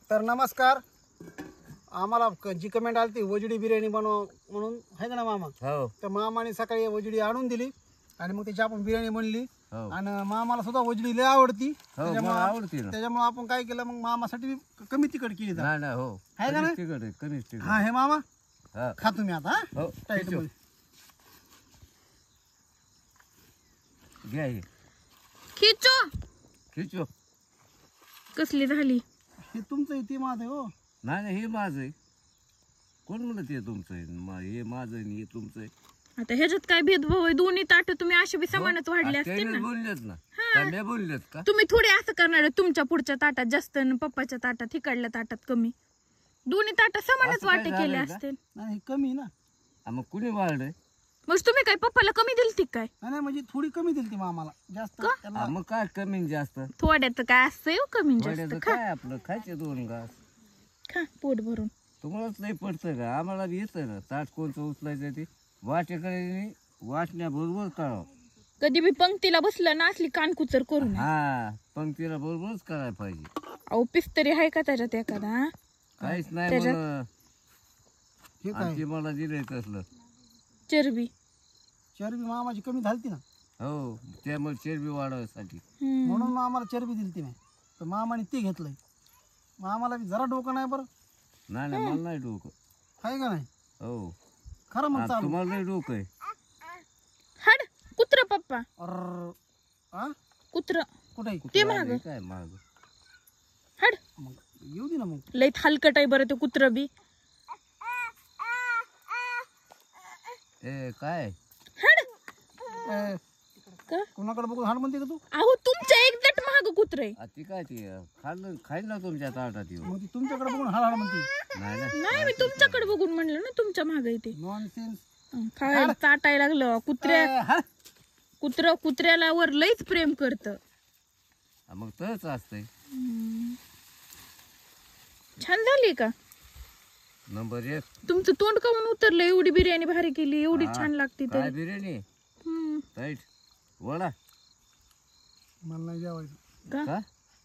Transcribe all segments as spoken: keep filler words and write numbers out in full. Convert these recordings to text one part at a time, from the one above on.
तर नमस्कार. आम्हाला जी कमेंट आली ती वजडी बिर्याणी बनव म्हणून आहे का ना मामा. हो तर मामाने सकाळी वजडी आणून दिली आणि मग त्याची आपण बिर्याणी बनली. हो आणि मामाला सुद्धा वजडी लय आवडती. हो मला आवडते ना. त्याच्यामुळे आपण काय केलं मग मामासाठी कमी तिखट केली. नाही नाही हो आहे का ना. कमीच तिखट आहे कमीच तिखट. हा हे मामा हा खा तुम्ही आता. हा हो टाईट खिचो. मध्ये घ्या हे खिचो खिचो. कसली झाली. हे तुमचं आहे ते माझं आहे हो. नाही नाही हे माझं आहे. कोण म्हणत हे तुमचं आहे मा- हे माझं आहे आणि हे तुमचं आहे. आता ह्याच्यात काय भेदभाव आहे. दोन्ही ताट तुम्ही असे बी समानच वाढले असते त्याने ना. बोललेत ना काय मी बोललेत का. तुम्ही थोडे असं करणार आहे, तुमच्या पुढच्या ताटात जास्त आणि पप्पाच्या ताटात इकडल्या ताटात कमी. दोन्ही ताटात समानच असं काय वाटे झालंय केले का? असते. नाही हे कमी आहे ना. हा, मग कुणी वाढलंय. मग तुम्ही काय पप्पाला कमी दिलती काय. नाही नाही, म्हणजे थोडी कमी दिली ती मामाला जास्त त्याला. हा, मग काय कमी आणि जास्त थोड्यात काय असतंय हो कमी जास्त. वाड्याचं खा काय आपलं खायचे दोन घास. खा पोट भरून. तुम्हालाच नाही पडतं का आम्हाला बी येतं ना. ताट कोणचं उचलायचं ते वाटेकडे वाटण्याबरोबर करावं. कधी बी पंक्तीला बसलं ना असली कानकुचर करून. हा पंक्तीला बरोबरच करायला पाहिजे. अहो पिस्तरी आहे का त्याच्यात एखादा. हा? काहीच नाही त्याच्यात- मला. हे काय आणि ते मला दिलंय तसलं. चरबी. चरबी मामाची कमी झालती ना हो त्यामुळे चरबी वाढवायसाठी. हम्म. म्हणून मामाला चरबी दिली ती नाही. तर मामाने ते घेतलंय. मामाला बी जरा डोकं नाही बरं. नाही नाही मला नाही डोकं. आहे का नाही. हो खरं मग हा, चालू. तुम्हाला नाही डोकं आहे. हाड कुत्र पप्पा अर्र आ कुत्र कुठे आहे? ते कुठं मागं. आलंय काय माग. हाड मग येऊ दे ना मग. लय हलकट आहे बरं ते कुत्र बी. ए काय हाड ए, का कोणाकडे बघून हाड म्हणते का तू. अहो तुमच्या एकजट महाग कुत्र आहे. आ, ती काय ती खाल्लं खाईल ना तुमच्या ताटात येऊन. मग ती तुमच्याकडे बघून हाड हाड म्हणते. नाही ना नाही मी तुमच्याकडे बघून म्हणलं ना तुमच्या महाग आहे ते. Nonsense. हं, काय चाटायला लागलं कुत्र्या. कुत्र कुत्र्याला वर लईच प्रेम करत. हा, मग तच असतंय. छान झाली का नंबर एक. तुमचं तोंड काऊन उतरलं. एवढी बिर्याणी भारी केली एवढी हा, छान लागते काय तरी. बिर्याणी हम्म. राईट वडा मला नाही जेवायचं. का का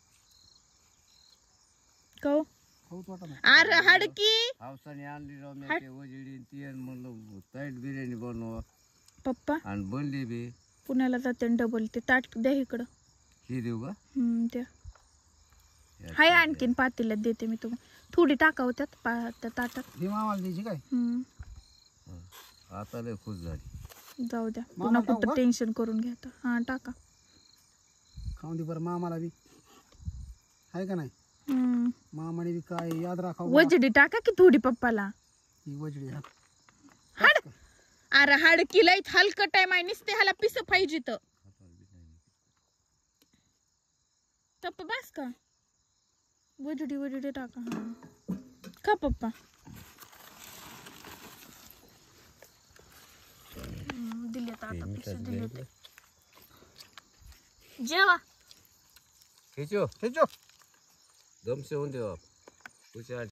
काऊ खाऊच वाटत नाही. अरे हाडकी पावसाने आणली राव मी ते वजडी आणि ती आणि म्हणलं ताईट बिर्याणी बनवा पप्पा आणि बनली बी. पुण्याला जाते डबल ते ताट द्या इकडं. ही देऊ का. हम्म द्या. हाय आणखीन पातेल्यात देते मी तुम्हाला. थोडी टाका होत्यात पा त्या ताटात. हे मामाला द्यायची काय. हम्म. आता लय खुश झाली. जाऊ द्या मामा पुन्हा टाकू कुठं का? टेन्शन करून घ्या. हा टाका. खाऊन दे बरं मामाला बी. आहे का नाही. हम्म. मामाने बी काय याद राखावं. वजडी टाका की थोडी पप्पाला. ही वजडी हा. हाड अरे हाडकी लई हलकट आहे माय नुसते ह्याला पिस पाहिजे तर. पप्पा बस का वजडी वजडी टाका. हा का पप्पा. हम्म, दिले तर आता पिस दिले ते. जेवा. खिचो हे जो दम से होऊन देवा.